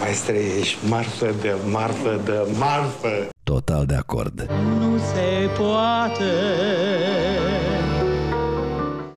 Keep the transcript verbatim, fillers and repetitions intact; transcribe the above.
Maestre, ești marfă de marfă de marfă. Total de acord. Nu se poate